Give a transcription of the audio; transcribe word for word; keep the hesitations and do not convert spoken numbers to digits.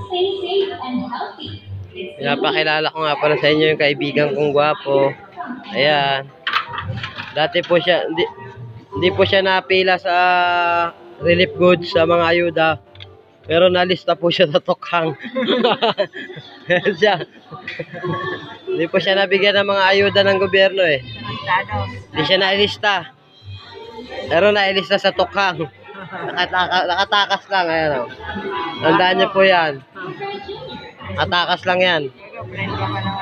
Stay safe and healthy. Pinapakilala ko nga pala sa inyo yung kaibigan kong gwapo. Ayan. Dati po siya, hindi, hindi po siya napila sa relief goods sa mga ayuda. Pero nalista po siya sa tokhang. siya. Hindi po siya nabigyan ng mga ayuda ng gobyerno eh. Hindi siya nailista. Pero nailista sa tokhang. Nakataka, nakatakas lang. Ayan, oh. Tandaan niyo po yan. Atakas lang yan.